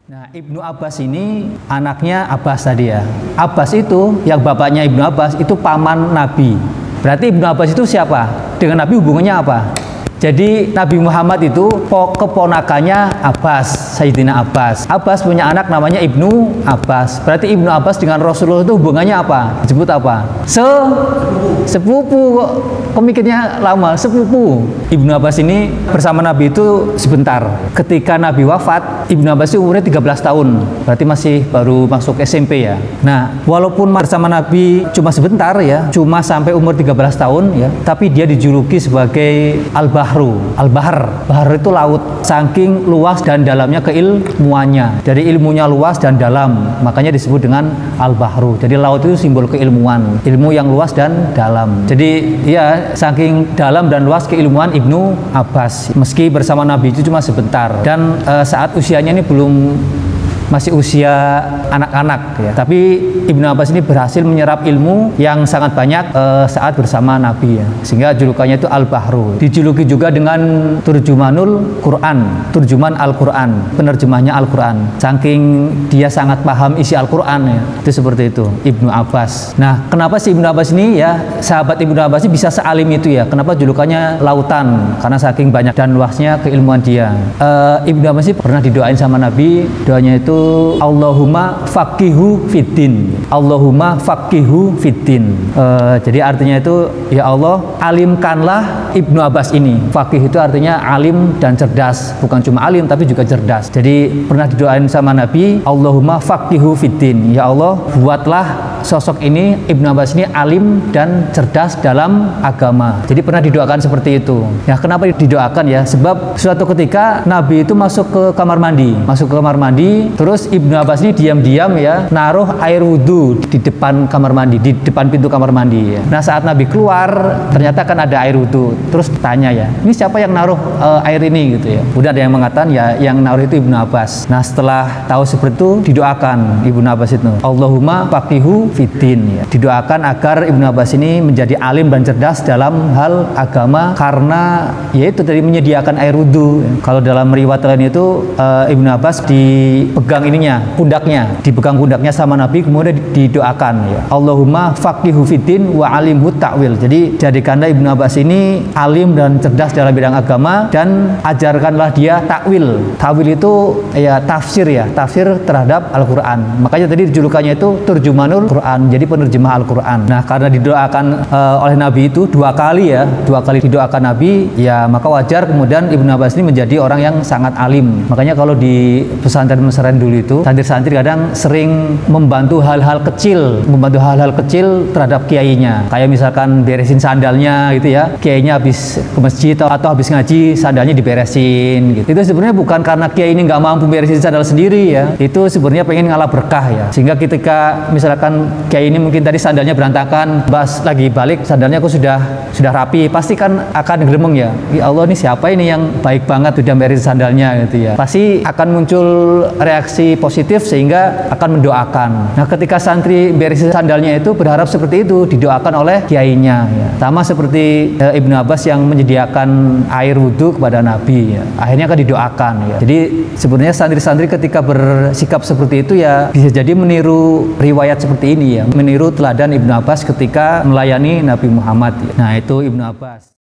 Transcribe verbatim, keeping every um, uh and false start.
Nah, Ibnu Abbas ini anaknya Abbas tadi ya. Abbas itu yang bapaknya Ibnu Abbas itu paman Nabi. Berarti Ibnu Abbas itu siapa? Dengan Nabi hubungannya apa? Jadi Nabi Muhammad itu keponakannya Abbas, Sayyidina Abbas. Abbas punya anak namanya Ibnu Abbas. Berarti Ibnu Abbas dengan Rasulullah itu hubungannya apa? Disebut apa? Se sepupu kok. Pemikirnya lama, sepupu. Ibnu Abbas ini bersama Nabi itu sebentar. Ketika Nabi wafat, Ibnu Abbas itu umurnya tiga belas tahun. Berarti masih baru masuk S M P ya. Nah, walaupun bersama Nabi cuma sebentar ya, cuma sampai umur tiga belas tahun ya, tapi dia dijuluki sebagai Al-Bahru. Al-Bahr. Bahr itu laut. Saking luas dan dalamnya keilmuannya. Dari ilmunya luas dan dalam, makanya disebut dengan Al-Bahru. Jadi laut itu simbol keilmuan, ilmu yang luas dan dalam. Jadi ya saking dalam dan luas keilmuan Ibnu Abbas. Meski bersama Nabi itu cuma sebentar dan e, saat usianya ini belum masih usia anak-anak ya. Tapi Ibnu Abbas ini berhasil menyerap ilmu yang sangat banyak e, saat bersama Nabi ya. Sehingga julukannya itu Al-Bahru. Dijuluki juga dengan Turjumanul Quran, turjuman Al-Quran, penerjemahnya Al-Quran. Saking dia sangat paham isi Al-Quran ya. Itu seperti itu Ibnu Abbas. Nah, kenapa sih Ibnu Abbas ini ya, sahabat Ibnu Abbas ini bisa sealim itu ya? Kenapa julukannya lautan? Karena saking banyak dan luasnya keilmuan dia. E, Ibnu Abbas ini pernah didoain sama Nabi, doanya itu Allahumma faqihu fiddin. Allahumma faqihu fiddin. Uh, jadi artinya itu ya Allah alimkanlah Ibnu Abbas ini. Faqih itu artinya alim dan cerdas, bukan cuma alim tapi juga cerdas. Jadi pernah didoain sama Nabi, Allahumma faqihu fiddin. Ya Allah, buatlah sosok ini Ibnu Abbas ini alim dan cerdas dalam agama. Jadi pernah didoakan seperti itu. Ya, kenapa didoakan ya? Sebab suatu ketika Nabi itu masuk ke kamar mandi, masuk ke kamar mandi. Terus Ibnu Abbas ini diam-diam ya naruh air wudhu di depan kamar mandi, di depan pintu kamar mandi ya. Nah, saat Nabi keluar ternyata kan ada air wudhu. Terus tanya ya, ini siapa yang naruh uh, air ini gitu ya. Udah ada yang mengatakan ya yang naruh itu Ibnu Abbas. Nah, setelah tahu seperti itu didoakan Ibnu Abbas itu Allahumma faqihu fiddin ya. Didoakan agar Ibnu Abbas ini menjadi alim dan cerdas dalam hal agama karena yaitu tadi menyediakan air wudhu ya. Kalau dalam riwayat lain itu uh, Ibnu Abbas dipegang ininya, pundaknya, dipegang pundaknya sama Nabi, kemudian didoakan ya. Allahumma faqihu fiddin wa alimhu ta'wil. Jadi jadikanlah Ibnu Abbas ini alim dan cerdas dalam bidang agama dan ajarkanlah dia takwil. Takwil itu ya tafsir ya, tafsir terhadap Al-Qur'an. Makanya tadi julukannya itu Turjumanul Quran, jadi penerjemah Al-Qur'an. Nah, karena didoakan uh, oleh Nabi itu dua kali ya, dua kali didoakan Nabi, ya maka wajar kemudian Ibnu Abbas ini menjadi orang yang sangat alim. Makanya kalau di pesantren-pesantren dulu itu santri-santri kadang sering membantu hal-hal kecil, membantu hal-hal kecil terhadap kiainya. Kayak misalkan beresin sandalnya gitu ya. Kiainya habis ke masjid atau habis ngaji, sandalnya diberesin gitu. Itu sebenarnya bukan karena kiai ini nggak mampu beresin sandal sendiri ya. Itu sebenarnya pengen ngalah berkah ya. Sehingga ketika misalkan kiai ini mungkin tadi sandalnya berantakan, pas lagi balik sandalnya aku sudah sudah rapi, pasti kan akan gremeng ya. Ya Allah, ini siapa ini yang baik banget sudah beresin sandalnya gitu ya. Pasti akan muncul reaksi positif sehingga akan mendoakan. Nah, ketika santri beresin sandalnya itu berharap seperti itu didoakan oleh kiainya ya. Sama seperti e, Ibnu Abbas yang menyediakan air wudhu kepada Nabi ya. Akhirnya akan didoakan ya. Jadi sebenarnya santri-santri ketika bersikap seperti itu ya bisa jadi meniru riwayat seperti ini ya, meniru teladan Ibnu Abbas ketika melayani Nabi Muhammad ya. Nah, itu Ibnu Abbas.